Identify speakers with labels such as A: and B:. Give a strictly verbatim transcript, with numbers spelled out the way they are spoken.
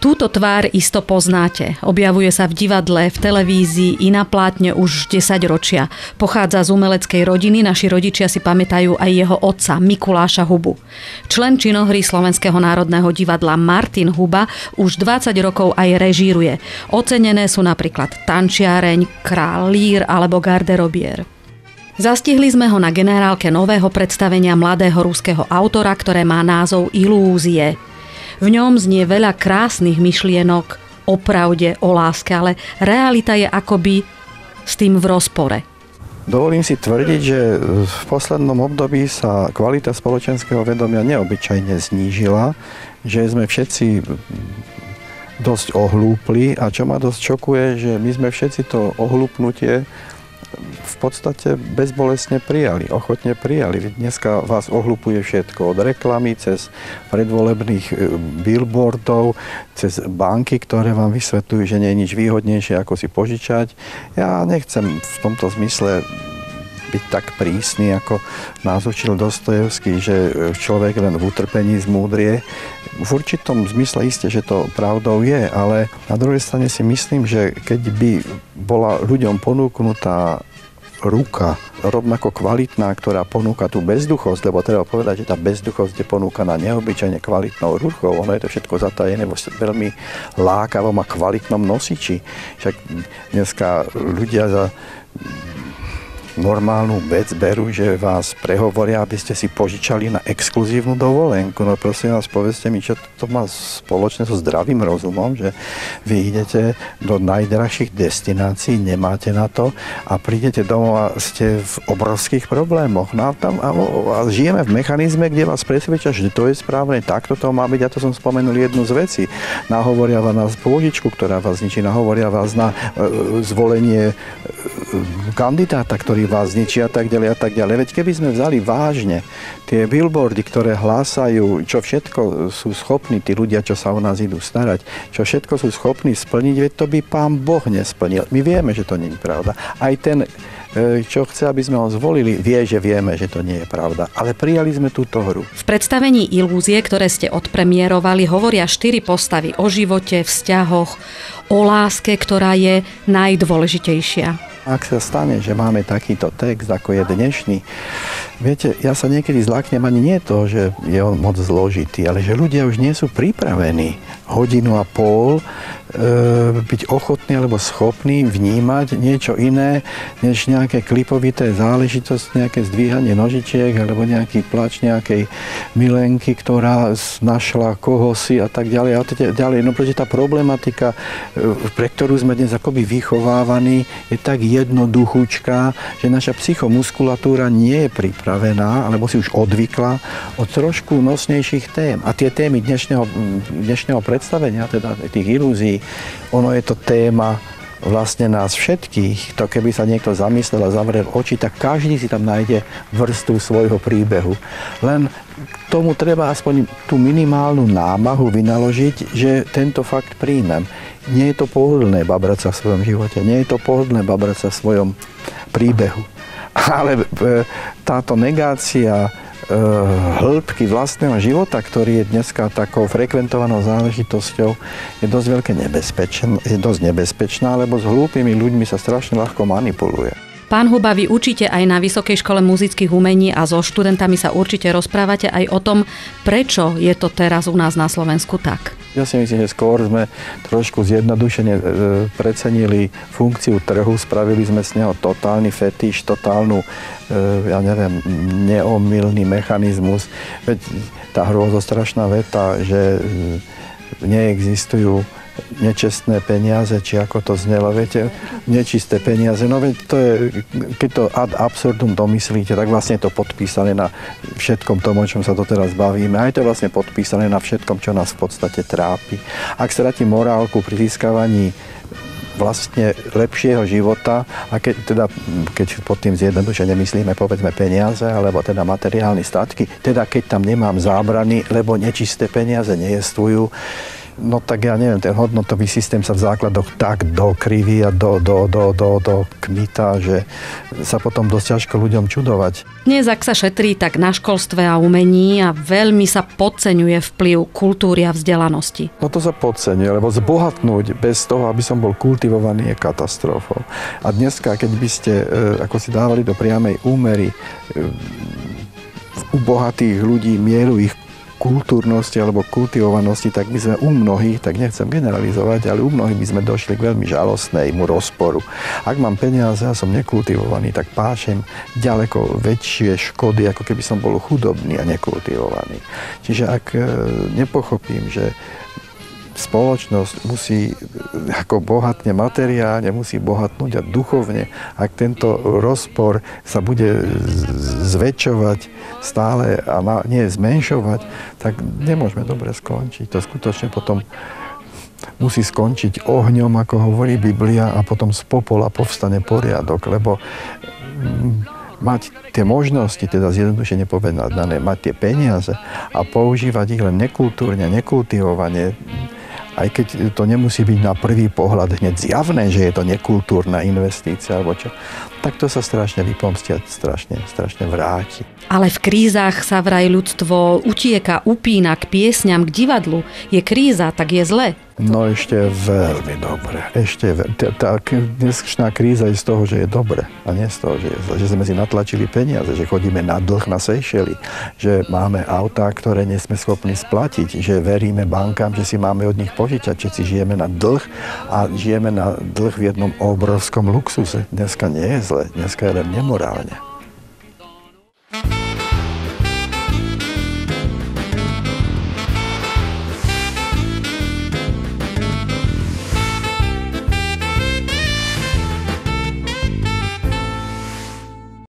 A: Túto tvár isto poznáte. Objavuje sa v divadle, v televízii i na plátne už desaťročia. Pochádza z umeleckej rodiny, naši rodičia si pamätajú aj jeho otca, Mikuláša Hubu. Člen činohry Slovenského národného divadla Martin Huba už dvadsať rokov aj režíruje. Ocenené sú napríklad Tančiareň, Král Lír alebo Garderobier. Zastihli sme ho na generálke nového predstavenia mladého ruského autora, ktoré má názov Ilúzie. V ňom znie veľa krásnych myšlienok o pravde, o láske, ale realita je akoby s tým v rozpore.
B: Dovolím si tvrdiť, že v poslednom období sa kvalita spoločenského vedomia neobyčajne znížila, že sme všetci dosť ohlúpli a čo ma dosť šokuje, že my sme všetci to ohlúpnutie v podstate bezbolestne prijali, ochotne prijali. Dneska vás ohlupuje všetko, od reklamy cez predvolebných billboardov, cez banky, ktoré vám vysvetľujú, že nie je nič výhodnejšie, ako si požičať. Ja nechcem v tomto zmysle byť tak prísny, ako nás učil Dostojevský, že človek len v utrpení zmúdrie. V určitom zmysle isté, že to pravdou je, ale na druhej strane si myslím, že keď by bola ľuďom ponúknutá ruka rovnako kvalitná, ktorá ponúka tú bezduchosť, lebo treba povedať, že tá bezduchosť je ponúkaná neobyčajne kvalitnou rukou, ono je to všetko zatajené vo veľmi lákavom a kvalitnom nosiči. Však dneska ľudia za normálnu vec berú, že vás prehovoria, aby ste si požičali na exkluzívnu dovolenku. No prosím vás, povedzte mi, čo to má spoločné so zdravým rozumom, že vy idete do najdrahších destinácií, nemáte na to a prídete domov a ste v obrovských problémoch. No a, tam, a, a žijeme v mechanizme, kde vás presvedčia, že to je správne, takto to má byť. Ja to som spomenul jednu z vecí. Nahovoria vás na pôžičku, ktorá vás ničí, nahovoria vás na e, zvolenie e, kandidáta, ktorý vás zničí a tak ďalej a tak ďalej. Veď keby sme vzali vážne tie billboardy, ktoré hlásajú, čo všetko sú schopní tí ľudia, čo sa o nás idú starať, čo všetko sú schopní splniť, veď to by Pán Boh nesplnil. My vieme, že to nie je pravda. Aj ten, čo chce, aby sme ho zvolili, vie, že vieme, že to nie je pravda. Ale prijali sme túto hru.
A: V predstavení Ilúzie, ktoré ste odpremierovali, hovoria štyri postavy o živote, vzťahoch, o láske, ktorá je najdôležitejšia.
B: Ak sa stane, že máme takýto text, ako je dnešný, viete, ja sa niekedy zláknem ani nie to, že je on moc zložitý, ale že ľudia už nie sú pripravení hodinu a pol e, byť ochotní alebo schopní vnímať niečo iné, než nejaké klipovité záležitosti, nejaké zdvíhanie nožičiek alebo nejaký plač nejakej milenky, ktorá našla kohosi a tak ďalej a tak ďalej. No pretože tá problematika, pre ktorú sme dnes akoby vychovávaní, je tak jednoduchúčka, že naša psychomuskulatúra nie je pripravená, alebo si už odvykla od trošku nosnejších tém. A tie témy dnešného, dnešného predstavenia, teda tých ilúzií, ono je to téma vlastne nás všetkých. To keby sa niekto zamyslel a zavrel oči, tak každý si tam nájde vrstvu svojho príbehu. Len tomu treba aspoň tú minimálnu námahu vynaložiť, že tento fakt príjmem. Nie je to pohodlné babrať sa v svojom živote, nie je to pohodlné babrať sa v svojom príbehu. Ale táto negácia hĺbky vlastného života, ktorý je dneska takou frekventovanou záležitosťou, je dosť veľké nebezpečná, je dosť nebezpečná, lebo s hlúpými ľuďmi sa strašne ľahko manipuluje.
A: Pán Huba, vy učíte aj na Vysokej škole muzických umení a so študentami sa určite rozprávate aj o tom, prečo je to teraz u nás na Slovensku tak.
B: Ja si myslím, že skôr sme trošku zjednodušene precenili funkciu trhu, spravili sme z neho totálny fetiš, totálnu, ja neviem, neomylný mechanizmus. Veď tá hrôzostrašná veta, že neexistujú nečestné peniaze, či ako to znelo, viete, nečisté peniaze, no veď to je, keď to ad absurdum domyslíte, tak vlastne je to podpísané na všetkom tom, o čom sa to teraz bavíme, aj to je vlastne podpísané na všetkom, čo nás v podstate trápi. Ak stratí morálku pri získavaní vlastne lepšieho života a keď, teda, keď pod tým zjednodušene myslíme povedzme peniaze alebo teda materiálne statky, teda keď tam nemám zábrany, lebo nečisté peniaze nejestvujú, No tak ja neviem, ten hodnotový systém sa v základoch tak dokriví a do, do, do, do, do kmita, že sa potom dosť ťažko ľuďom čudovať.
A: Dnes, ak sa šetrí, tak na školstve a umení a veľmi sa podceňuje vplyv kultúry a vzdelanosti.
B: No to sa podceňuje, lebo zbohatnúť bez toho, aby som bol kultivovaný, je katastrofou. A dneska, keď by ste, ako si dávali do priamej úmery u bohatých ľudí mieru ich kultúrnosti alebo kultivovanosti, tak by sme u mnohých, tak nechcem generalizovať, ale u mnohých by sme došli k veľmi žalostnému rozporu. Ak mám peniaze a som nekultivovaný, tak pášem ďaleko väčšie škody, ako keby som bol chudobný a nekultivovaný. Čiže ak nepochopím, že spoločnosť musí ako bohatne materiálne, musí bohatnúť a duchovne. Ak tento rozpor sa bude zväčšovať stále a nie zmenšovať, tak nemôžeme dobre skončiť. To skutočne potom musí skončiť ohňom, ako hovorí Biblia, a potom z popola povstane poriadok, lebo mať tie možnosti, teda zjednodušene povedané, mať tie peniaze a používať ich len nekultúrne, nekultivovane, aj keď to nemusí byť na prvý pohľad hneď zjavné, že je to nekultúrna investícia alebo čo, tak to sa strašne vypomstia, strašne, strašne vráti.
A: Ale v krízach sa vraj ľudstvo utieka, upína k piesňam, k divadlu. Je kríza, tak je zle.
B: No ešte veľmi dobre. Ešte veľmi. Tá dnešná kríza je z toho, že je dobre a nie z toho, že, je, že sme si natlačili peniaze, že chodíme na dlh na Seychely, že máme autá, ktoré nie sme schopní splatiť, že veríme bankám, že si máme od nich požičať, že si žijeme na dlh a žijeme na dlh v jednom obrovskom luxuse. Dneska nie je zle, dneska je len nemorálne.